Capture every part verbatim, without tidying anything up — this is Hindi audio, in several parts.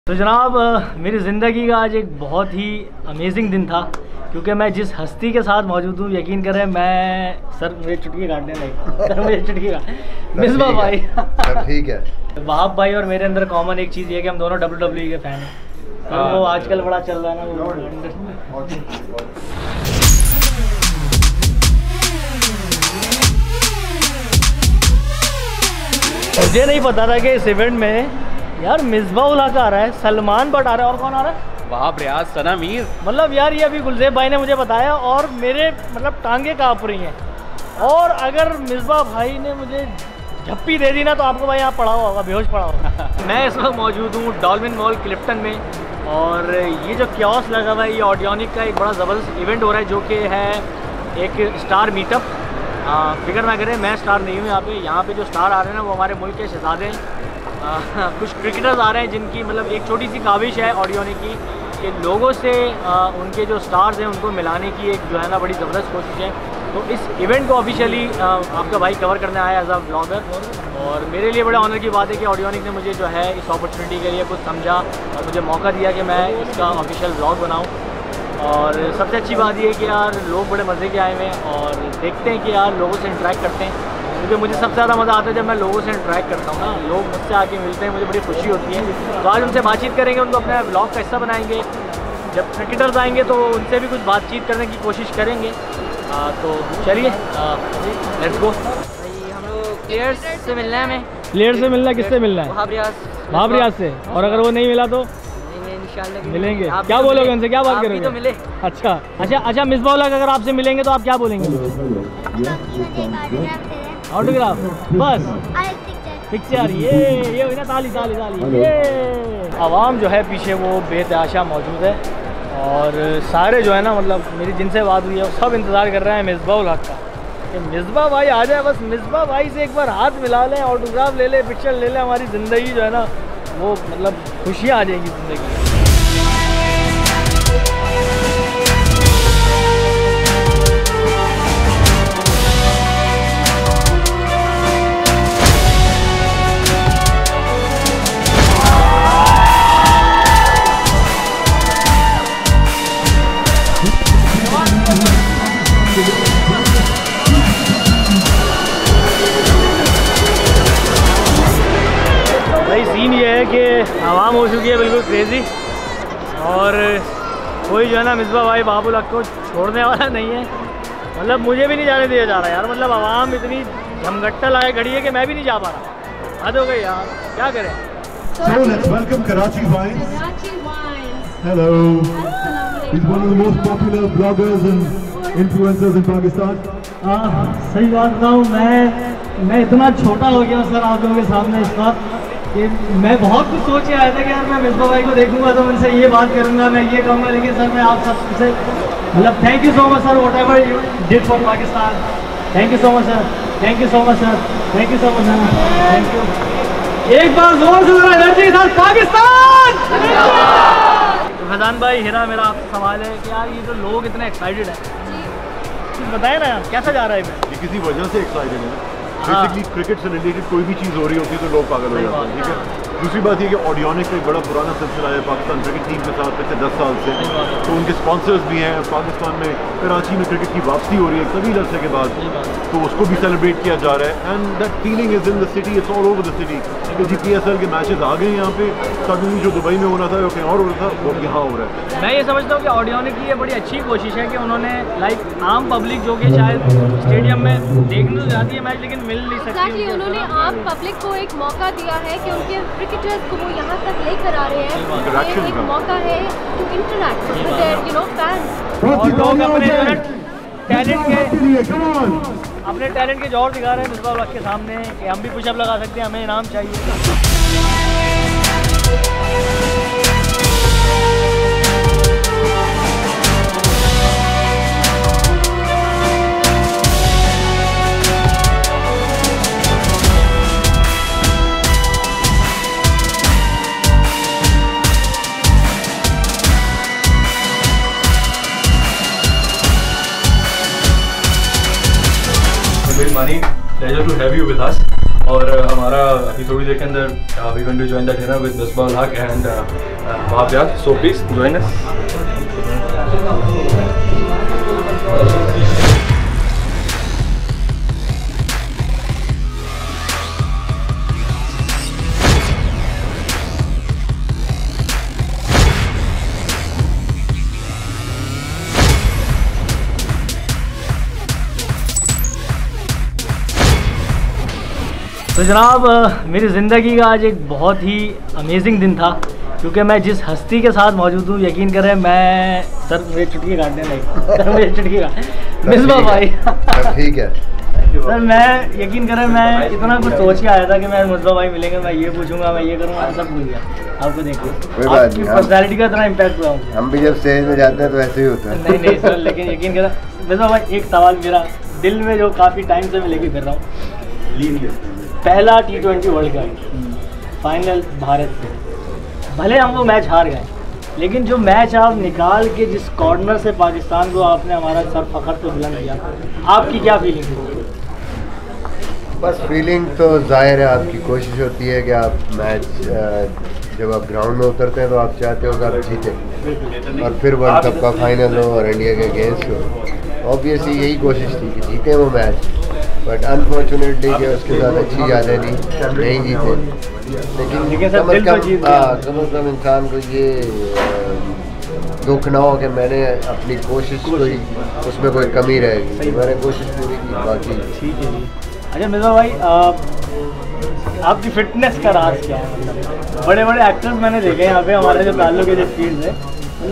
तो जनाब मेरी ज़िंदगी का आज एक बहुत ही अमेजिंग दिन था, क्योंकि मैं जिस हस्ती के साथ मौजूद हूँ, यकीन करें मैं सर मुझे चुटकी काटने नहीं सर मुझे चुटकी काट मिसबा भाई ठीक है। वहाब भाई और मेरे अंदर कॉमन एक चीज़ ये है कि हम दोनों डब्ल्यू डब्ल्यू ई के फ़ैन हैं। तो वो आजकल बड़ा चल रहा है ना वो। मुझे नहीं पता था कि इस इवेंट में यार मिसबा उल हक आ रहा है, सलमान बट आ रहा है, और कौन आ रहा है? वहाब रियाज, सना मीर। मतलब यार ये अभी गुलजेब भाई ने मुझे बताया और मेरे मतलब टांगे काँप रही हैं। और अगर मिसबा भाई ने मुझे झप्पी दे दी ना तो आपको भाई यहाँ पड़ा हुआ होगा, बेहोश पड़ा होगा। मैं इस वक्त मौजूद हूँ डॉल्फिन मॉल क्लिफ्टन में, और ये जो क्योस लगा हुआ है ये ऑडियोनिक का एक बड़ा ज़बरदस्त इवेंट हो रहा है, जो कि है एक स्टार मीटअप। फिक्र ना करें मैं स्टार नहीं हूँ यहाँ पे यहाँ पे जो स्टार आ रहे हैं ना वो हमारे मुल्क के शहजादे हैं। आ, कुछ क्रिकेटर्स आ रहे हैं जिनकी मतलब एक छोटी सी काविश है ऑडियोनिक की कि लोगों से आ, उनके जो स्टार्स हैं उनको मिलाने की एक जो है ना बड़ी ज़बरदस्त कोशिश है। तो इस इवेंट को ऑफिशियली आपका भाई कवर करने आया एज अ ब्लॉगर, और मेरे लिए बड़े ऑनर की बात है कि ऑडियोनिक ने मुझे जो है इस अपॉर्चुनिटी के लिए कुछ समझा और मुझे मौका दिया कि मैं इसका ऑफिशियल ब्लॉग बनाऊँ। और सबसे अच्छी बात ये है कि यार लोग बड़े मज़े के आए हुए हैं और देखते हैं कि यार लोगों से इंटरेक्ट करते हैं, क्योंकि मुझे सबसे ज़्यादा मज़ा आता है जब मैं लोगों से इंटरेक्ट करता हूँ ना, लोग मुझसे आके मिलते हैं, मुझे बड़ी खुशी होती है। तो आज उनसे बातचीत करेंगे, उनको अपने ब्लॉग का हिस्सा बनाएंगे। जब क्रिकेटर्स आएंगे तो उनसे भी कुछ बातचीत करने की कोशिश करेंगे। आ, तो चलिए लेट्स गो। हम लोग प्लेयर्स से मिलना है, हमें प्लेयर से मिलना, किससे मिलना है? वहाब रियाज। वहाब रियाज से। और अगर वो नहीं मिला तो मिलेंगे? क्या बोलोगे उनसे, क्या बात करोगे? तो मिले। अच्छा अच्छा अच्छा मिसबा उल हक अगर आपसे मिलेंगे तो आप क्या बोलेंगे? ऑटोग्राफ बस, पिक्चर। ये ये हुई ना ताली ताली ताली। ये आवाम जो है पीछे वो बेतहाशा मौजूद है, और सारे जो है ना मतलब मेरी जिनसे बात हुई है वो सब इंतज़ार कर रहे हैं मिसबा उल हक का कि मिसबा भाई आ जाए, बस मिसबा भाई से एक बार हाथ मिला लें, ऑटोग्राफ ले लें, पिक्चर ले लें, हमारी ज़िंदगी जो है ना वो मतलब खुशियाँ आ जाएगी ज़िंदगी में। भाई सीन ये है कि आवाम हो चुकी है बिल्कुल क्रेज़ी, और कोई जो है ना मिसबा भाई वहाब उल हक को छोड़ने वाला नहीं है। मतलब मुझे भी नहीं जाने दिया जा रहा यार, मतलब आवाम इतनी झमघट्टा लगाए खड़ी है कि मैं भी नहीं जा पा रहा। हद हो गई यार, क्या करें। So let's welcome Karachi Wines. Karachi Wines. Hello. He's one of the most popular bloggers and influencers in Pakistan. हाँ सही बात बताऊँ, मैं मैं इतना छोटा हो गया सर आप लोगों के सामने इस बार कि मैं बहुत कुछ सोच के आया था कि यार मैं मिसबा भाई को देखूंगा तो उनसे ये बात करूंगा, मैं ये कहूँगा, लेकिन सर मैं आप सबसे मतलब thank you so much sir, whatever you did for Pakistan. Thank you so much sir, thank you so much sir, thank you so much sir, thank you. एक बार जोर से जरा एनर्जी सर, पाकिस्तान। तो फैजान भाई हिरा मेरा आपसे सवाल है कि यार ये जो लोग इतने एक्साइटेड हैं, बताए ना यार कैसा जा रहा है इवेंट? ये किसी वजह से एक्साइटेड है। बेसिकली क्रिकेट से रिलेटेड कोई भी चीज़ हो रही होती है तो लोग पागल हो जाते हैं, ठीक है। दूसरी बात ये कि ऑडियोनिक का एक बड़ा पुराना सिलसिला है पाकिस्तान क्रिकेट टीम के साथ पिछले दस साल से, तो उनके स्पॉन्सर्स भी हैं। पाकिस्तान में कराची में क्रिकेट की वापसी हो रही है तवील अरसे के बाद, तो उसको भी सेलिब्रेट किया जा रहा है। And that feeling is in the city, it's all over the city. तो जी पी एस एल के मैचेस आ गए यहाँ पे, सडनली जो दुबई में होना था वो कहीं और हो रहा था, वो यहाँ हो रहा है। मैं ये समझता हूँ कि ऑडियोनिक की ये बड़ी अच्छी कोशिश है कि उन्होंने लाइक आम पब्लिक जो कि शायद स्टेडियम में देखने तो जाती है मैच लेकिन मिल नहीं सकती, exactly, उन्होंने आम पब्लिक को एक मौका दिया है कि उनके क्रिकेटर्स को वो यहाँ तक लेकर आ रहे हैं। ये एक मौका है to interact with their you know fans, और लोग अपने टैलेंट के अपने टैलेंट के जोर दिखा रहे हैं मिसबा उल हक के सामने कि हम भी पुशअप लगा सकते हैं, हमें इनाम चाहिए। Very funny, pleasure to have you with us. और हमारा अभी थोड़ी देर के अंदर we going to join the dinner with Misbah ul Haq and Wahab यार, सो प्लीज जॉइन अस। तो जनाब मेरी ज़िंदगी का आज एक बहुत ही अमेजिंग दिन था, क्योंकि मैं जिस हस्ती के साथ मौजूद हूँ, यकीन करें मैं सर मेरे चुटकी काटने लगे सर मेरी चुटकी काट मिसबाह भाई ठीक है सर, मैं यकीन करें मैं इतना कुछ सोच के आया था कि मैं मिसबाह भाई मिलेंगे, मैं ये पूछूंगा, मैं ये करूँगा, सब भूल गया। आपको देखिए आपकी पर्सनैलिटी का इतना इम्पैक्ट हुआ मुझे। हम भी जब स्टेज में जाते हैं तो ऐसे ही होता है। नहीं नहीं सर, लेकिन यकीन करें मिसबाह भाई, एक सवाल मेरा दिल में जो काफ़ी टाइम से मैं लेके फिर रहा हूँ, पहला T twenty World Cup final Bharat से, भले हम वो मैच हार गए, लेकिन जो मैच आप निकाल के जिस कॉर्नर से पाकिस्तान को आपने हमारा सर फखर पे बुलंद किया, आपकी क्या फीलिंग थी? बस फीलिंग तो जाहिर है, आपकी कोशिश होती है कि आप मैच जब आप ग्राउंड में उतरते हैं तो आप चाहते हो कि आप जीतें और फिर वर्ल्ड कप का फाइनल हो और इंडिया के अगेंस्ट हो। ऑब्वियसली यही कोशिश थी कि जीतें वो मैच, बट अनफॉर्चुनेटली कि उसके साथ अच्छी यादें नहीं नहीं जीते। लेकिन कम अज़ कम हाँ कम अज़ कम इंसान को ये दुख ना हो कि मैंने अपनी कोशिश कोई उसमें कोई कमी रहेगी, मैंने कोशिश पूरी की। बाकी ठीक है जी। अच्छा मिसबाह भाई, आपकी फिटनेस का राज क्या है? मतलब बड़े बड़े एक्टर्स मैंने देखे यहाँ पे, हमारे जो ताल्लुक के जो फील्ड है,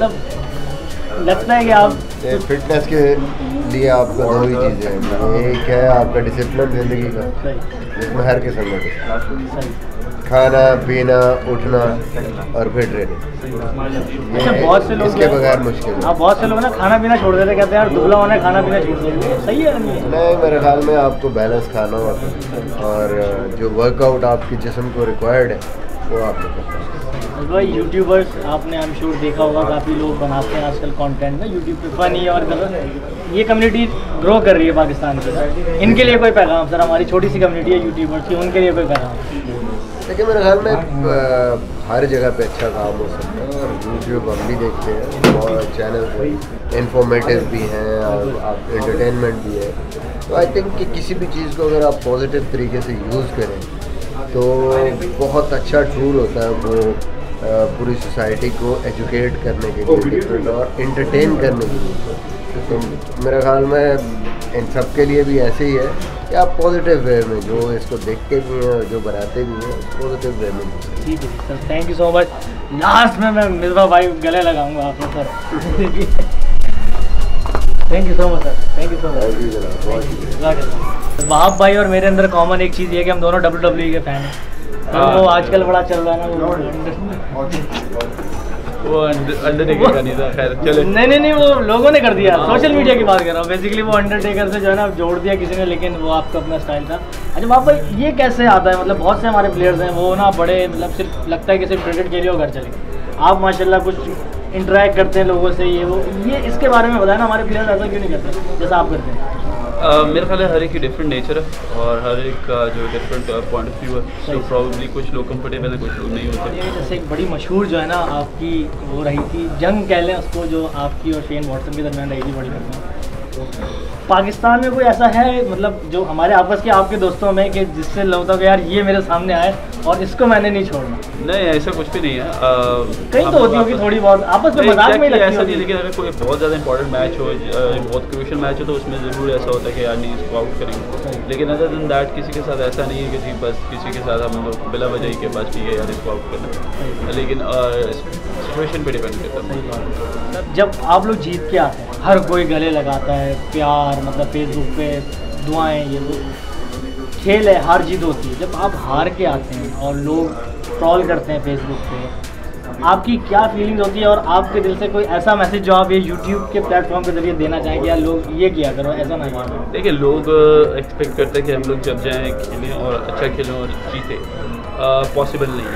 मतलब लगता है कि आप फिटनेस के लिए आपका दो ही चीज़ें हैं, एक है आपका डिसिप्लिन ज़िंदगी का, जिसमें हर किस्म का डिसिप्लिन, खाना पीना उठना और फिर ट्रेनिंग। अच्छा, बहुत से लोग इसके बगैर मुश्किल है। हाँ, बहुत से लोग ना खाना पीना छोड़ देते, कहते हैं यार दुबला होना है, खाना पीना छोड़ देते, सही है नहीं? नहीं, मेरे ख्याल में आपको बैलेंस खाना होता है और जो वर्कआउट आपके जिस्म को रिक्वायर्ड है वो आपने करना है। भाई यूट्यूबर्स आपने आई एम श्योर देखा होगा, काफ़ी लोग बनाते हैं आजकल कंटेंट में यूट्यूब पे फनी और कलर, ये कम्युनिटी ग्रो कर रही है पाकिस्तान की, इनके लिए कोई पैगाम सर? हमारी छोटी सी कम्युनिटी है यूट्यूबर्स की, उनके लिए कोई पैगाम? देखिए मेरे ख्याल में हर जगह पे अच्छा काम हो सकता है और यूट्यूब हम भी देखते हैं और चैनल इंफॉर्मेटिव भी हैं और आप एंटरटेनमेंट भी है। तो आई थिंक कि किसी भी चीज़ को अगर आप पॉजिटिव तरीके से यूज़ करें तो बहुत अच्छा टूल होता है वो पूरी सोसाइटी को एजुकेट करने के लिए डिफरेंट और एंटरटेन करने के लिए। तो मेरे ख्याल में इन सब के लिए भी ऐसे ही है कि आप पॉजिटिव वे में जो इसको देखते भी हैं और जो बनाते भी हैं पॉजिटिव वे में। ठीक है sir, thank you so much. Last में मैं मिसबाह भाई गले लगाऊंगा आपको sir. Thank you so much sir, thank you so much. Wahab भाई और मेरे अंदर कॉमन एक चीज़ ये है कि हम दोनों डब्ल्यू डब्ल्यू ई के फ़ैन हैं। तो वो आजकल बड़ा चल रहा है ना वो अंडरटेकर का नहीं था, खैर चले। नहीं नहीं नहीं, वो लोगों ने कर दिया, सोशल मीडिया की बात कर रहा हूँ। बेसिकली वो अंडरटेकर से जो है ना जोड़ दिया किसी ने, लेकिन वो आपका अपना स्टाइल था। अच्छा वहाँ पर ये कैसे आता है? मतलब बहुत से हमारे प्लेयर्स हैं वो ना बड़े, मतलब सिर्फ लगता है कि सिर्फ क्रिकेट खेलिए और घर चले, आप माशाल्लाह कुछ इंटरेक्ट करते हैं लोगों से, ये वो ये इसके बारे में बताया ना, हमारे प्लेयर्स ऐसा क्यों नहीं करते जैसा आप करते हैं? Uh, मेरे ख्याल है हर एक की डिफरेंट नेचर है और हर एक का जो डिफरेंट पॉइंट ऑफ व्यू है, तो प्रॉब्ली कुछ लोग कंफर्टेबल है, कुछ लोग नहीं होते। जैसे एक बड़ी मशहूर जो है ना आपकी वो रही थी जंग कह लें उसको, जो आपकी और शेन वॉटसन के दरमियान रही थी बड़ी मशहूर। पाकिस्तान में कोई ऐसा है मतलब जो हमारे आपस के आपके दोस्तों में कि जिससे लगता है यार ये मेरे सामने आए और इसको मैंने नहीं छोड़ना? नहीं, ऐसा कुछ भी नहीं है। कहीं तो होती होगी थोड़ी बहुत आपस में मजाक में लगती ऐसा नहीं, लेकिन अगर कोई बहुत ज़्यादा इंपॉर्टेंट मैच हो, बहुत क्रूशियल मैच हो, तो उसमें ज़रूर ऐसा होता है कि यार नहीं इसको आउट करेंगे। लेकिन अदर देन दैट किसी के साथ ऐसा नहीं है कि जी बस किसी के साथ हम लोग बिला वजह के बस ठीक है यार इसको आउट करना, लेकिन सिचुएशन पे डिपेंड करता है। जब आप लोग जीत के आते हैं हर कोई गले लगाता है, प्यार मतलब फेसबुक पे दुआएं, ये वो खेल है, हार जीत होती है। जब आप हार के आते हैं और लोग ट्रोल करते हैं फेसबुक पे, आपकी क्या फीलिंग्स होती है और आपके दिल से कोई ऐसा मैसेज जो आप ये यूट्यूब के प्लेटफॉर्म के जरिए देना चाहें कि यार लोग ये किया करो, ऐसा ना किया करो? देखिए लोग एक्सपेक्ट करते हैं कि हम लोग जब जाएँ खेलें और अच्छा खेलें और जीते, पॉसिबल नहीं है।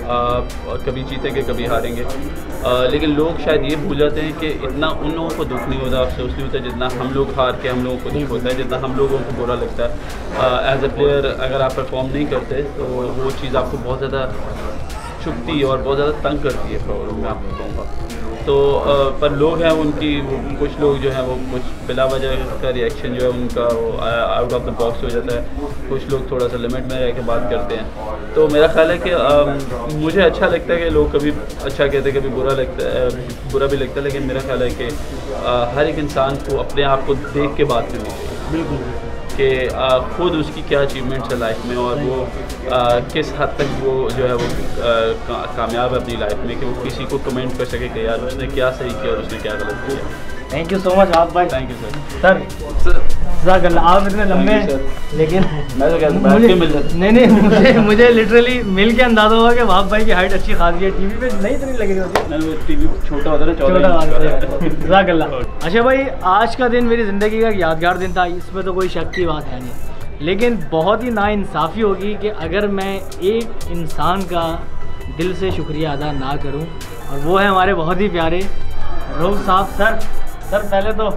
कभी जीतेंगे कभी हारेंगे, आ, लेकिन लोग शायद ये भूल जाते हैं कि इतना उन लोगों को दुख नहीं होता, अफसोस नहीं होता जितना हम लोग हार के हम लोगों को दुख होता है, जितना हम लोगों को बुरा लगता है। एज अ प्लेयर अगर आप परफॉर्म नहीं करते तो वो चीज़ आपको बहुत ज़्यादा चुभती है और बहुत ज़्यादा तंग करती है प्रॉब्लम में, आपको कहूँगा। तो आ, पर लोग हैं उनकी, कुछ लोग जो हैं वो कुछ बिला वजह का रिएक्शन जो है उनका वो आउट ऑफ द बॉक्स हो जाता है, कुछ लोग थोड़ा सा लिमिट में रह के बात करते हैं। तो मेरा ख्याल है कि आ, मुझे अच्छा लगता है कि लोग कभी अच्छा कहते हैं कभी बुरा लगता है, बुरा भी लगता है, लेकिन मेरा ख्याल है कि आ, हर एक इंसान को अपने आप को देख के बात करनी चाहिए। बिल्कुल कि ख़ुद उसकी क्या अचीवमेंट्स है लाइफ में और वो आ, किस हद तक वो जो है वो आ, का, कामयाब है अपनी लाइफ में, कि वो किसी को कमेंट कर सके कि यार उसने क्या सही किया और उसने क्या गलत किया। थैंक यू सो मच आप भाई। Thank you sir. Sir sir आप इतने लंबे हैं, लेकिन मैं तो कहता मुझे मिल जाता नहीं नहीं मुझे मुझे लिटरली मिल के अंदाजा हुआ कि वहाब भाई की हाइट अच्छी खासी है, टीवी पे नहीं इतनी लगी होती, टीवी छोटा होता है छोटा जज़ाकल्लाह। अच्छा भाई, आज का दिन मेरी ज़िंदगी का यादगार दिन था, इसमें तो कोई शक की बात है नहीं, लेकिन बहुत ही नाइंसाफ़ी होगी कि अगर मैं एक इंसान का दिल से शुक्रिया अदा ना करूं, और वो है हमारे बहुत ही प्यारे रऊफ साहब। सर सर पहले तो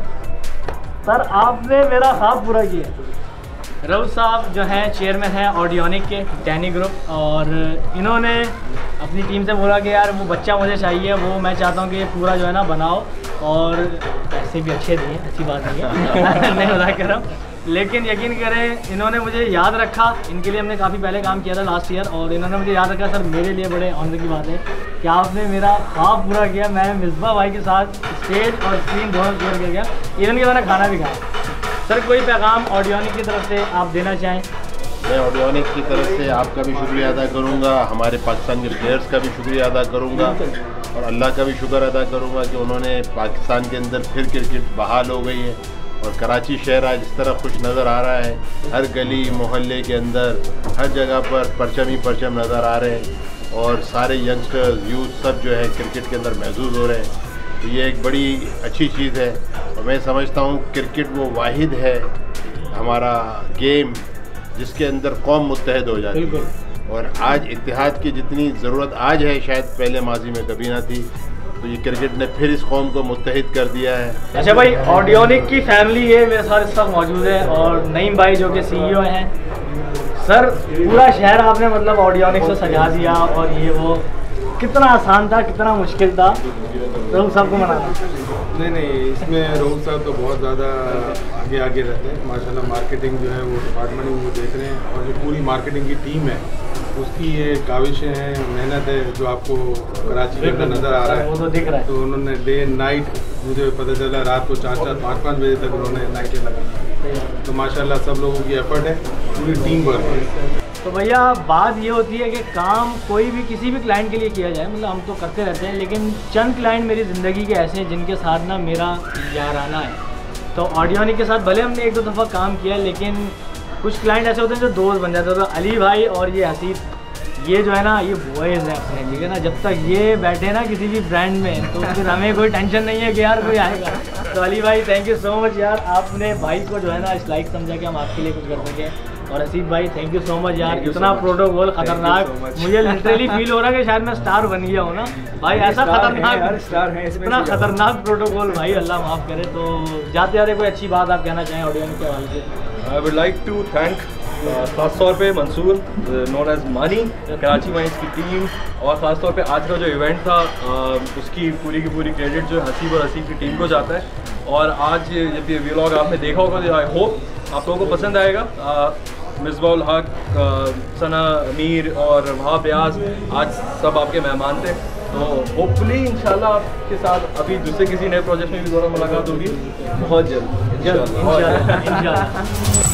सर आपने मेरा ख्वाब पूरा किया। रऊफ साहब जो हैं चेयरमैन हैं ऑडियोनिक के टैनी ग्रुप, और इन्होंने अपनी टीम से बोला कि यार वो बच्चा मुझे चाहिए, वो मैं चाहता हूँ कि पूरा जो है ना बनाओ, और पैसे भी अच्छे दिए, अच्छी बात नहीं है नहीं मजाक कर रहा हूँ, लेकिन यकीन करें इन्होंने मुझे याद रखा। इनके लिए हमने काफ़ी पहले काम किया था लास्ट ईयर, और इन्होंने मुझे याद रखा। सर मेरे लिए बड़े ऑनर की बात है कि आपने मेरा ख्वाब पूरा किया। मैं मिसबा भाई के साथ स्टेज और स्क्रीन दोनों शेयर कर गया, इवन के मैंने खाना भी खाया। सर कोई पैगाम ऑडियोनिक की तरफ से आप देना चाहें? मैं ऑडियोनिक की तरफ से आपका भी शुक्रिया अदा करूंगा, हमारे पाकिस्तान के प्लेयर्स का भी शुक्रिया अदा करूंगा, और अल्लाह का भी शुक्र अदा करूंगा कि उन्होंने पाकिस्तान के अंदर फिर क्रिकेट बहाल हो गई है, और कराची शहर आज इस तरह खुश नज़र आ रहा है। हर गली मोहल्ले के अंदर हर जगह पर परचम ही परचम नज़र आ रहे हैं, और सारे यंगस्टर्स यूथ सब जो है क्रिकेट के अंदर महसूस हो रहे हैं। तो ये एक बड़ी अच्छी चीज़ है, और मैं समझता हूँ क्रिकेट वो वाहिद है हमारा गेम जिसके अंदर कौम मुत्तहद हो जाती है, और आज इत्तेहाद की जितनी ज़रूरत आज है शायद पहले माजी में कभी ना थी। तो ये क्रिकेट ने फिर इस कौम को मुत्तहिद कर दिया है। अच्छा भाई, ऑडियोनिक की फैमिली ये मेरे साथ इस वक्त मौजूद है, और नईम भाई जो कि सीईओ हैं। सर पूरा शहर आपने मतलब ऑडियोनिक से सजा दिया, और ये वो कितना आसान था, कितना मुश्किल था रऊफ साहब को मनाना? नहीं नहीं, इसमें रऊफ साहब तो बहुत ज़्यादा आगे आगे रहते हैं माशाल्लाह। मार्केटिंग जो है वो डिपार्टमेंट वो देख रहे हैं, और जो पूरी मार्केटिंग की टीम है उसकी ये काविशें हैं, मेहनत है, जो आपको कराची के अंदर नज़र आ रहा है। वो तो दिख रहा है। तो उन्होंने डे नाइट, मुझे पता चला रात को चार चार पाँच पाँच बजे तक उन्होंने नाइटें लगाई। तो माशाल्लाह सब लोगों की एफर्ट है, पूरी टीम वर्क है। तो भैया बात ये होती है कि काम कोई भी किसी भी क्लाइंट के लिए किया जाए, मतलब हम तो करते रहते हैं, लेकिन चंद क्लाइंट मेरी ज़िंदगी के ऐसे हैं जिनके साथ ना मेरा याराना है। तो ऑडियोनिक के साथ भले हमने एक दो दफ़ा काम किया, लेकिन कुछ क्लाइंट ऐसे होते हैं जो दोस्त बन जाते हैं। तो अली भाई और ये हसीब, ये जो है ना ये बॉयज़ है अपने, ठीक है ना। जब तक ये बैठे ना किसी भी ब्रांड में, तो फिर हमें कोई टेंशन नहीं है कि यार कोई आएगा। तो अली भाई थैंक यू सो मच यार, आपने भाई को जो है ना इस लाइक समझा कि हम आपके लिए कुछ कर सकें। और हसीब भाई थैंक यू सो मच यार, इतना प्रोटोकॉल खतरनाक, मुझे लिटरली फील हो रहा है कि शायद मैं स्टार बन गया हूँ ना भाई। ऐसा खतरनाक स्टार है, इतना खतरनाक प्रोटोकॉल भाई, अल्लाह माफ़ करे। तो जाते जाते कोई अच्छी बात आप कहना चाहें ऑडियोनिक के हवाले से? I would like to thank ख़ास तौर पे मंसूर नोन एज मानी, कराची माइंस की टीम, और ख़ास तौर पे आज का जो इवेंट था उसकी पूरी की पूरी क्रेडिट जो हसीब और हसीब की टीम को जाता है। और आज जब ये व्लॉग आपने देखा होगा, आई होप आप लोगों को पसंद आएगा। मिसबाउल हक, सना अमीर और वहाब ब्यास आज सब आपके मेहमान थे। तो होपफुली इंशाल्लाह आपके साथ अभी दूसरे किसी नए प्रोजेक्ट में भी दोबारा मुलाकात होगी बहुत जल्द इंशाल्लाह।